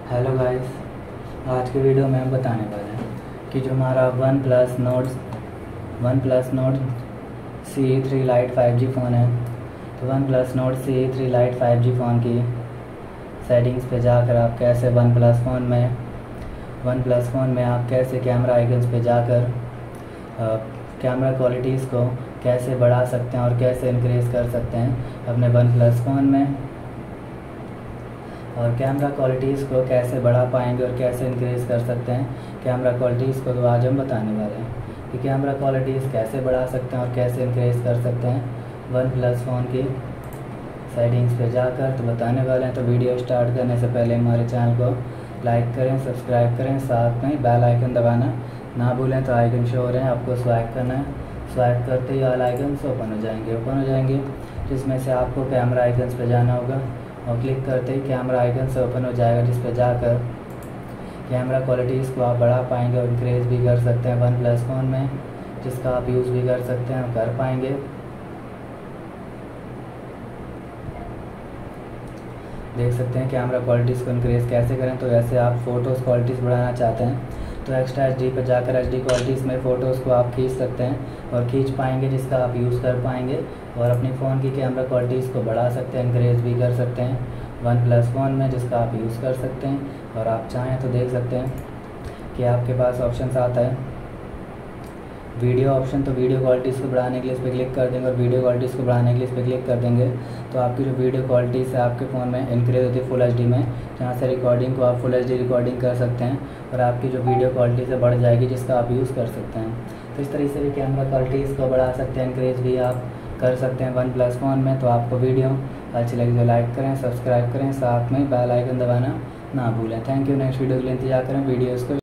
Hello guys, आज की video में हम बताने वाले हैं कि जो हमारा OnePlus Nord CE3 lite 5G phone है, तो OnePlus Nord CE3 lite 5G phone की सेटिंग्स पे जाकर आप कैसे वन प्लस फ़ोन में आप कैसे कैमरा आइकन्स पे जाकर कैमरा क्वालिटीज़ को कैसे बढ़ा सकते हैं और कैसे इंक्रीज़ कर सकते हैं अपने वन प्लस फ़ोन में, और कैमरा क्वालिटीज़ को कैसे बढ़ा पाएंगे और कैसे इंक्रीज़ कर सकते हैं कैमरा क्वालिटीज़ को। तो आज हम बताने वाले हैं कि कैमरा क्वालिटीज़ कैसे बढ़ा सकते हैं और कैसे इंक्रीज़ कर सकते हैं वन प्लस फ़ोन की सेटिंग्स पे जाकर। तो बताने वाले हैं, तो वीडियो स्टार्ट करने से पहले हमारे चैनल को लाइक करें, सब्सक्राइब करें, साथ में बेल आइकन दबाना ना भूलें। तो आइकन शो हो रहे हैं, आपको स्वाइप करना है। स्वाइप करते ही ऑल आइकन्स ओपन हो जाएंगे जिसमें से आपको कैमरा आइकन्स पे जाना होगा और क्लिक करते ही कैमरा आइकन से ओपन हो जाएगा, जिस पे जाकर कैमरा क्वालिटीज़ को आप बढ़ा पाएंगे और इंक्रीज़ भी कर सकते हैं वन प्लस फ़ोन में, जिसका आप यूज़ भी कर सकते हैं और कर पाएंगे। देख सकते हैं कैमरा क्वालिटीज़ को इंक्रीज़ कैसे करें। तो ऐसे आप फ़ोटोज़ क्वालिटीज़ बढ़ाना चाहते हैं तो एक्स्ट्रा HD पर जाकर HD क्वालिटीज़ में फ़ोटोज़ को आप खींच सकते हैं और खींच पाएंगे, जिसका आप यूज़ कर पाएंगे और अपनी फ़ोन की कैमरा क्वालिटीज़ को बढ़ा सकते हैं, इंक्रीज़ भी कर सकते हैं वन प्लस फ़ोन में, जिसका आप यूज़ कर सकते हैं। और आप चाहें तो देख सकते हैं कि आपके पास ऑप्शन आता है वीडियो ऑप्शन। तो वीडियो क्वालिटीज़ को बढ़ाने के लिए इस पर क्लिक कर देंगे और वीडियो क्वालिटीज़ को बढ़ाने के लिए इस पर क्लिक कर देंगे तो आपकी जो वीडियो क्वालिटीज़ है आपके फ़ोन में इंक्रीज़ होती है फुल HD में, जहाँ से रिकॉर्डिंग को आप फुल HD रिकॉर्डिंग कर सकते हैं और आपकी जो वीडियो क्वालिटीज़ है बढ़ जाएगी, जिसका आप यूज़ कर सकते हैं। तो इस तरीके से भी कैमरा क्वालिटीज़ को बढ़ा सकते हैं, इंक्रीज़ भी आप कर सकते हैं वन प्लस फ़ोन में। तो आपको वीडियो अच्छी लगी तो लाइक करें, सब्सक्राइब करें, साथ में बेल आइकन दबाना ना भूलें। Thank you. नेक्स्ट वीडियो के लिए इंतजार करें। वीडियोज़ को